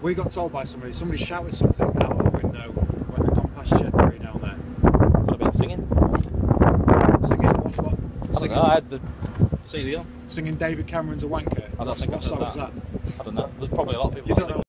We got told by somebody shouted something out of the window when they'd gone past Shed 3 down there. Could have been singing. Singing what? I don't know, I had the CD on. Singing David Cameron's a wanker. I don't think What song was that? I don't know. There's probably a lot of people. You don't know.